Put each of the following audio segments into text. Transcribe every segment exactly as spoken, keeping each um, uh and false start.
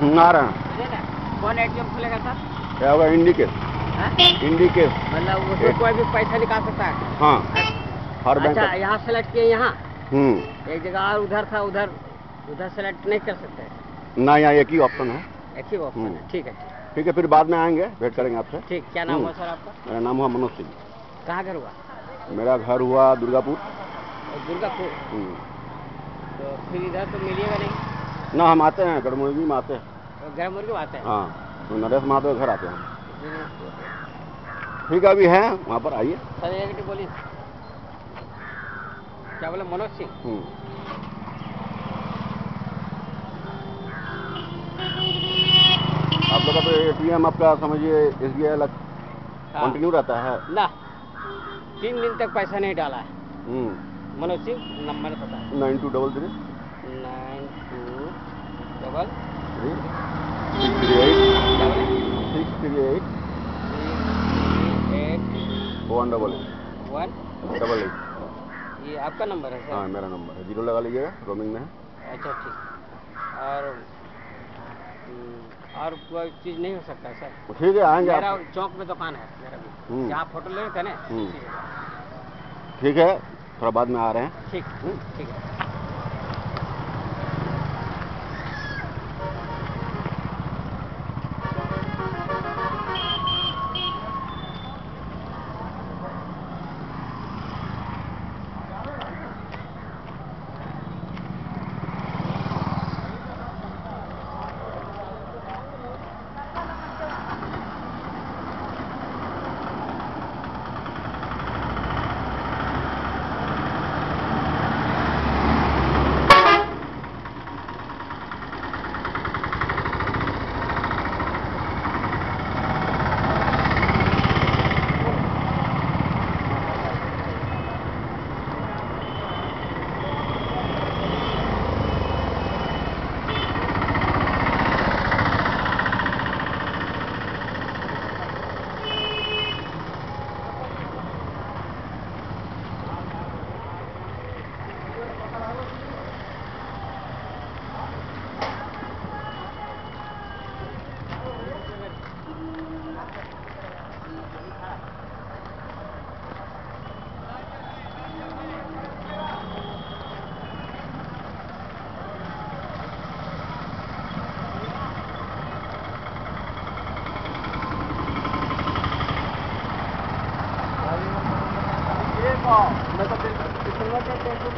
आ रहे हैं। कौन एटीएम खुलेगा सर? क्या होगा? इंडिकेट। इंडिकेट मतलब उसमें कोई भी पैसा निकाल सकता है? हाँ, हर बैंक। अच्छा, यहाँ सेलेक्ट किए यहाँ? हम्म एक जगह और उधर था, उधर उधर सेलेक्ट नहीं कर सकते? ना, यहाँ एक ही ऑप्शन है। एक ही ऑप्शन है। ठीक है ठीक है, फिर बाद में आएंगे, भेंट करेंगे आपसे। ठीक। क्या नाम हुआ सर आपका? मेरा नाम हुआ मनोज सिंह। कहाँ घर हुआ? मेरा घर हुआ दुर्गापुर। दुर्गापुर। तो फिर इधर तो मिलिएगा नहीं ना, हम आते हैं गढ़मुर्गी में आते हैं। गढ़मुर्गी में आते हैं? हाँ, तो नरेश महादेव घर आते हैं। ठीक है, अभी है वहाँ पर, आइए। सर एक बोलिए, क्या बोले? मनोज सिंह। आप लोग का तो एटीएम आपका समझिए एस बी आई अलग कंटिन्यू रहता है ना? तीन दिन तक पैसा नहीं डाला है। मनोज सिंह नंबर पता है? Nine two double three nine two double three six three eight six three eight eight one double eight one double eight. ये आपका नंबर है सर? हाँ, मेरा नंबर है। जीरो लगा लीजिएगा, रोमिंग में है। अच्छा ठीक। और और कोई चीज़ नहीं हो सकता सर? ठीक है, आएंगे। मेरा चौक में दुकान है मेरा भी, जहाँ फोटो ले रहे थे ना। ठीक है, थोड़ा बाद में आ रहे हैं। ठीक ठीक है। मैं तो टेंशन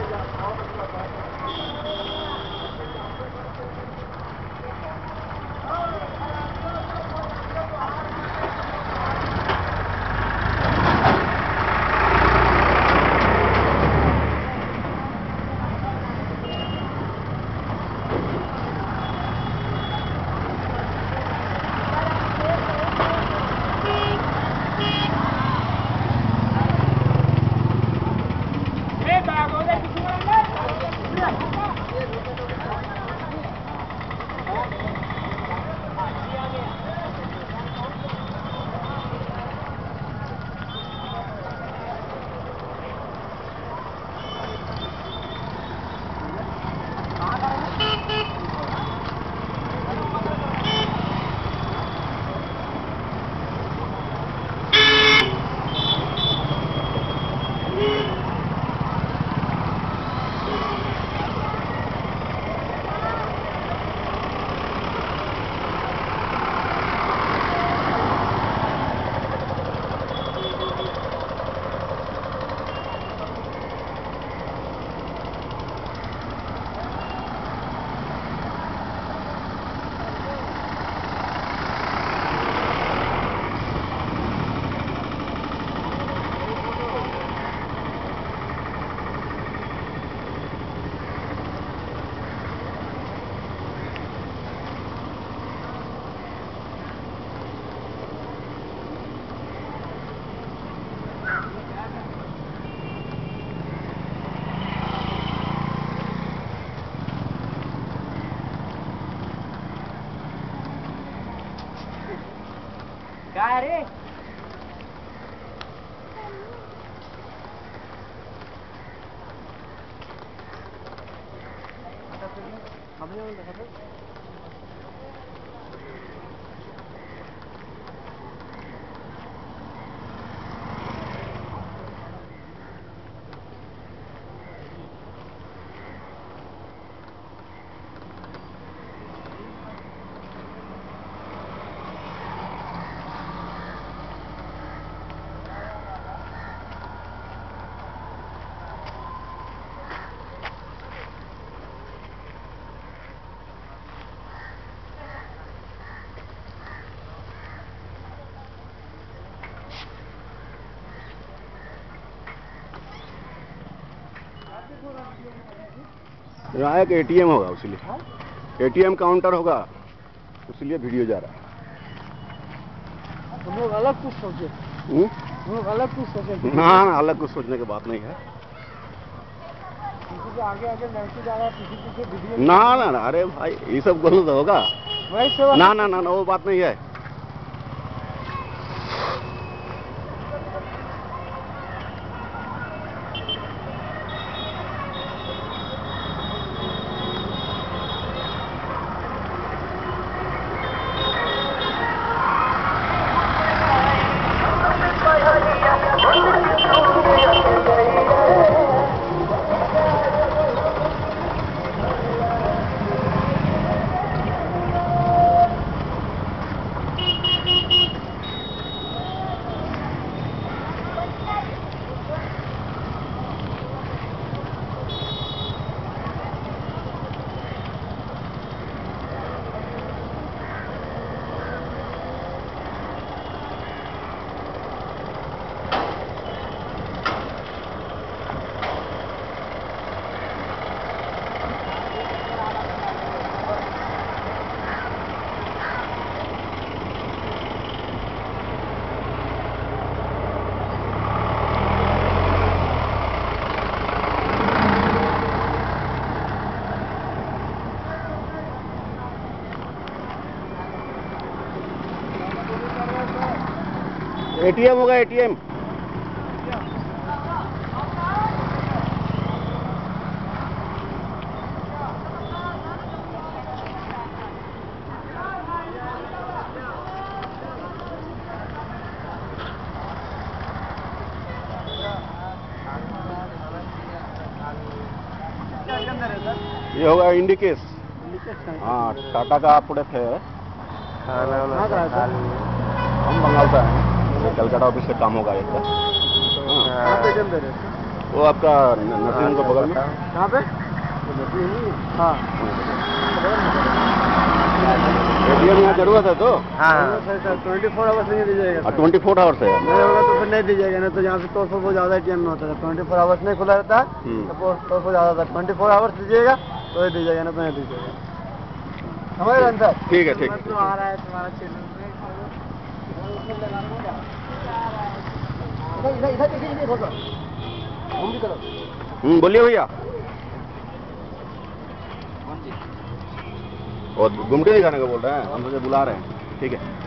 क्या रे? अभी यहाँ एक एटीएम होगा, इसलिए एटीएम काउंटर होगा, इसलिए वीडियो जा रहा है। तुम लोग अलग कुछ सोचे, तुम लोग अलग कुछ सोचे। ना ना, अलग कुछ सोचने की बात नहीं है। किसी के आगे आगे लड़की जा रहा है, किसी पीछे वीडियो। ना ना ना, अरे भाई ये सब गलत होगा। वैसे ना ना ना, वो बात नहीं है। एटीएम होगा, एटीएम। ये होगा इंडिकेस। हाँ, टाटा का प्रोडक्ट है। हम बंगाल का हैं, कलकत्ता ऑफिस से काम होगा इसका। वो आपका नर्सिंग को बगल में। कहाँ पे? हाँ, एटीएम यहाँ जरूरत है तो। हाँ ट्वेंटी फोर आवर्स नहीं दीजिएगा। ट्वेंटी फोर आवर्स है। नहीं होगा तो फिर नहीं दीजिएगा, नहीं तो यहाँ से तोड़ फोड़ बहुत ज़्यादा एटीएम में होता है। ट्वेंटी फोर आवर्स नहीं खुला रहता है तो तोड़ फोड़ ज़्यादा होता है। ट्वेंटी फोर आवर्स दीजिएगा तो ही दीजिएगा, ना तो नहीं दीजिएगा। समझ रहे हैं? ठीक है, ठीक है। आ रहा है तुम्हारा चैनल इधर इधर देखिए, हम्म, बोलिए भैया। और गुमटे दिखाने को बोल रहे हैं, हम तुझे बुला रहे हैं। ठीक है।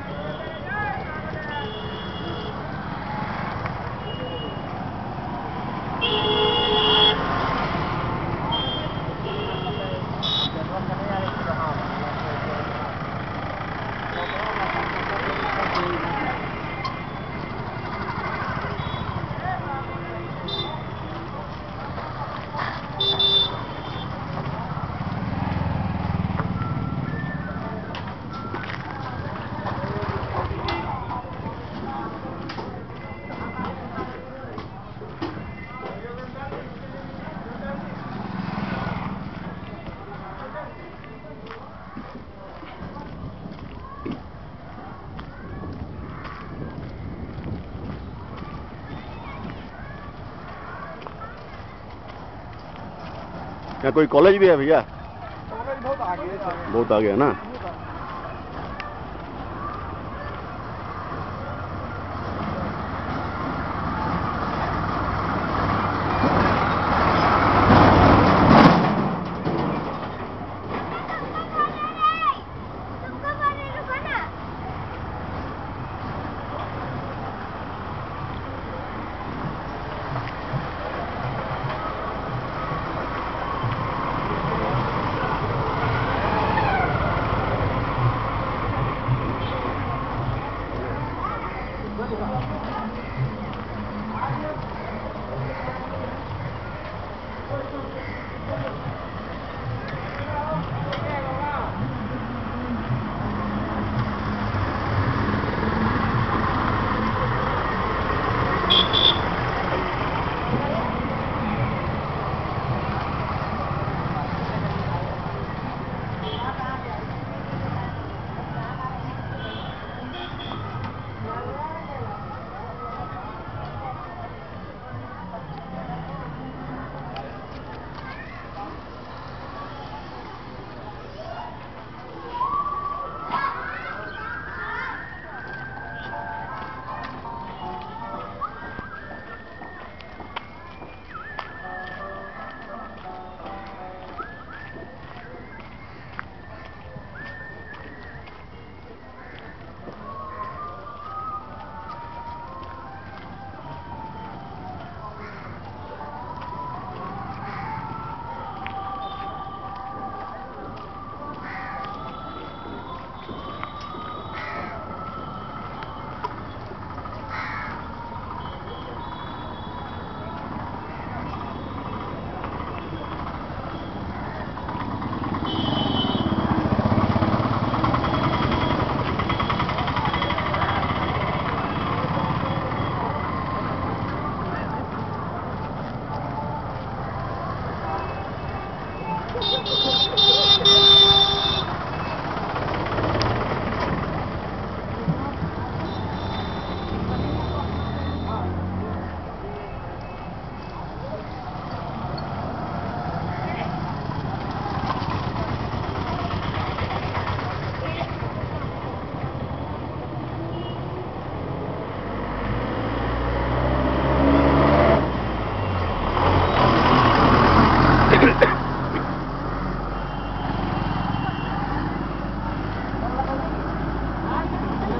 क्या कोई कॉलेज भी है भैया? कॉलेज बहुत आगे है, बहुत आगे है ना।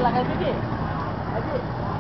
लगा दीजिए